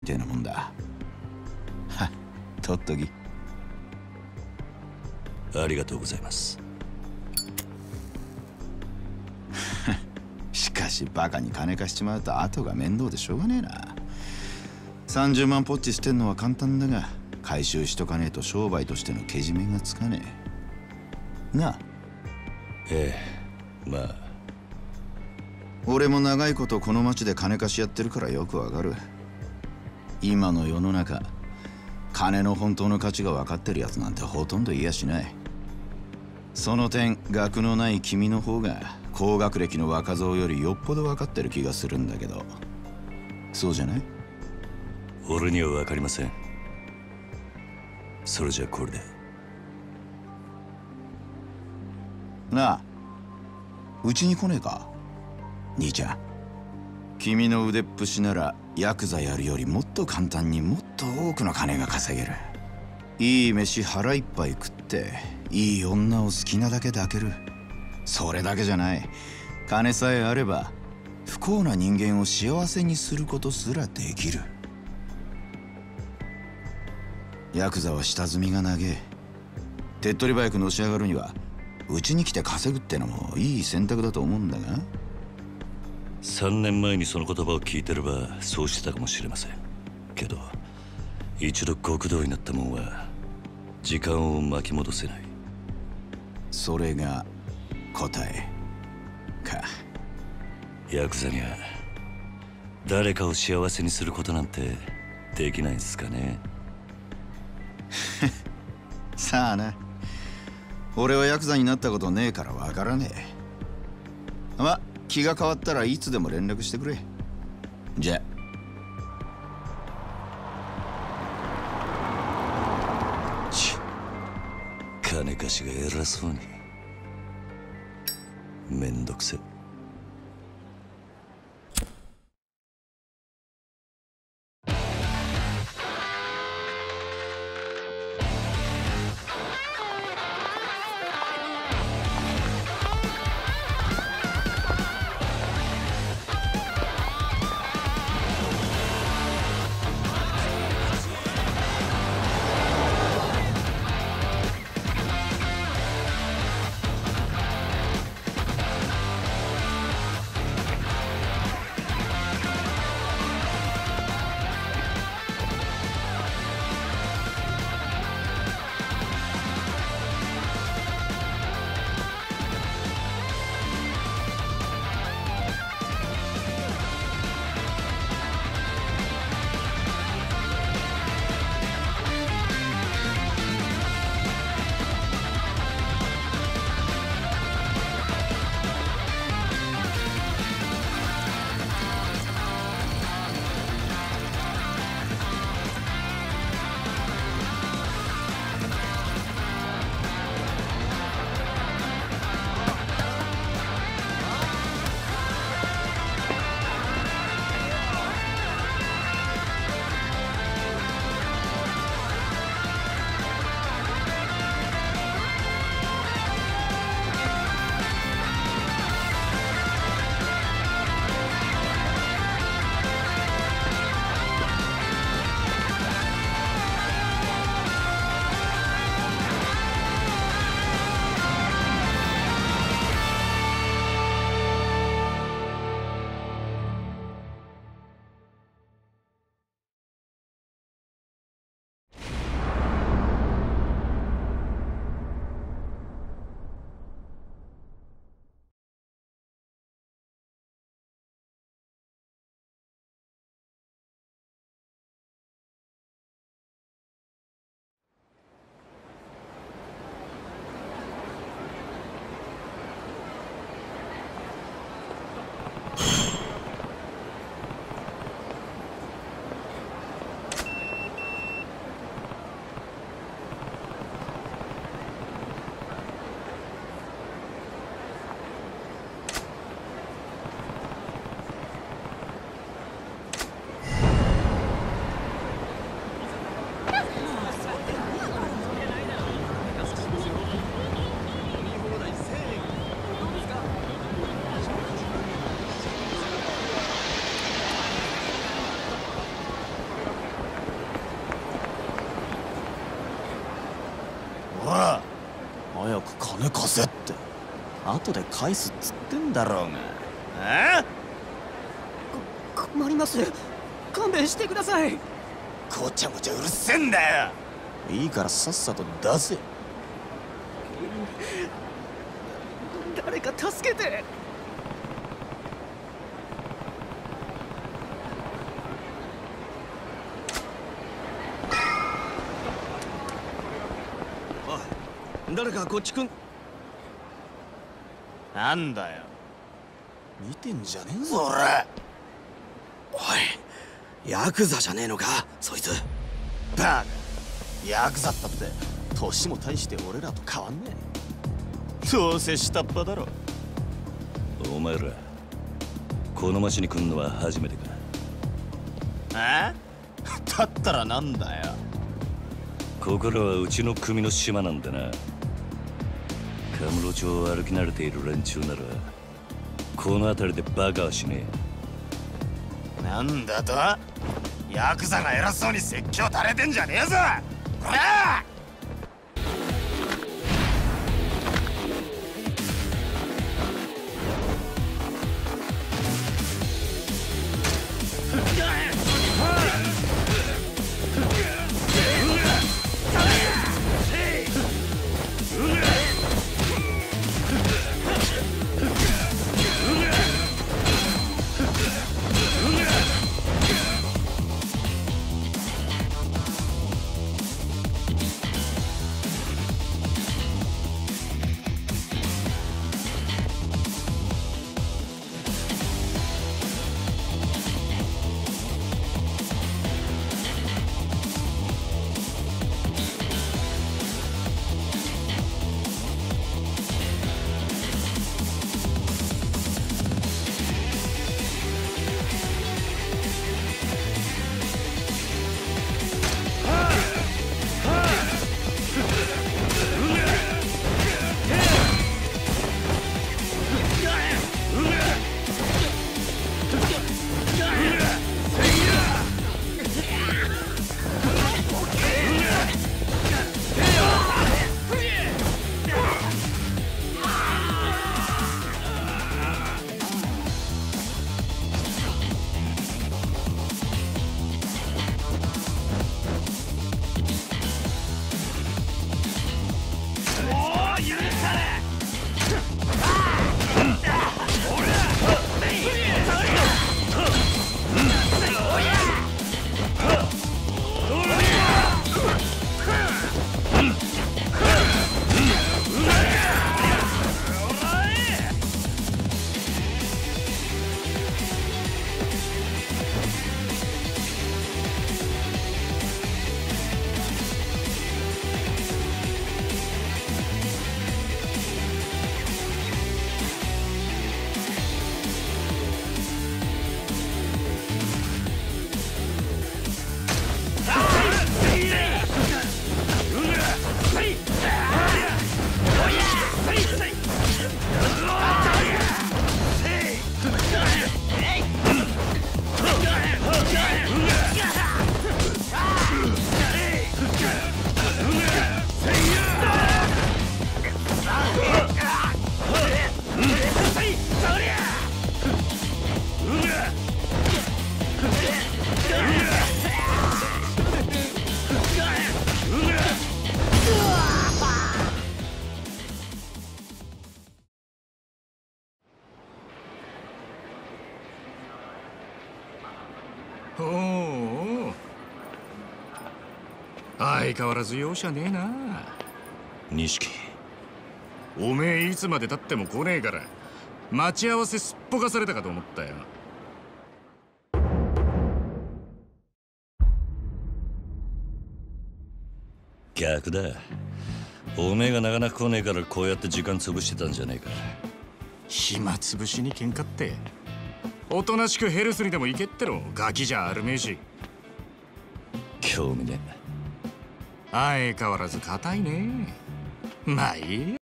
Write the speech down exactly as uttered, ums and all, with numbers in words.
ってなもんだ。はっ、取っとき。 ありがとうございます。 しかしバカに金貸しちまうと後が面倒でしょうがねえな。さんじゅうまんポッチ捨てんのは簡単だが、回収しとかねえと商売としてのけじめがつかねえなあ。 ええ、まあ俺も長いことこの町で金貸しやってるからよくわかる。今の世の中、金の本当の価値が分かってるやつなんてほとんどいやしない。その点、学のない君の方が高学歴の若造よりよっぽど分かってる気がするんだけど、そうじゃない？ 俺には分かりません。それじゃこれで。 なあ、うちに来ねえか兄ちゃん。君の腕っぷしならヤクザやるよりもっと簡単にもっと多くの金が稼げる。いい飯腹いっぱい食っていい女を好きなだけ抱ける。それだけじゃない、金さえあれば不幸な人間を幸せにすることすらできる。ヤクザは下積みが長え。手っ取り早くのし上がるにはうちに来て稼ぐってのもいい選択だと思うんだが。 さんねんまえにその言葉を聞いてればそうしてたかもしれませんけど、一度極道になったもんは時間を巻き戻せない。 それが答えか。 ヤクザには誰かを幸せにすることなんてできないんすかね。 さあな、俺はヤクザになったことねえからわからねえ。ま、気が変わったらいつでも連絡してくれ。じゃ。 ち金貸しが偉そうに。めんどくせ。 金貸せって後で返すっつってんだろうが。えこ困ります。勘弁してください。 ごちゃごちゃうるせえんだよ。いいからさっさと出せ。 誰か助けて。おい、誰かこっち来ん。 なんだよ、見てんじゃねえぞ俺。 おい、ヤクザじゃねえのかそいつ。 バカ、ヤクザったって年も大して俺らと変わんねえ。どうせ下っ端だろ。 お前らこの町に来んのは初めてか。 えだったらなんだよ。 ここらはうちの組の島なんでな。カムロ町を歩き慣れている連中ならこの辺りでバカはしねえ。なんだと、ヤクザが偉そうに説教垂れてんじゃねえぞこら。 おお、相変わらず容赦ねえな。 錦、 おめえいつまでたっても来ねえから待ち合わせすっぽかされたかと思ったよ。 逆だ。おめえがなかなか来ねえからこうやって時間潰してたんじゃねえか。 暇つぶしに喧嘩っておとなしくヘルスにでも行けってろ。ガキじゃあるめえし。 興味ねえ。 相変わらず硬いね。まあいいや。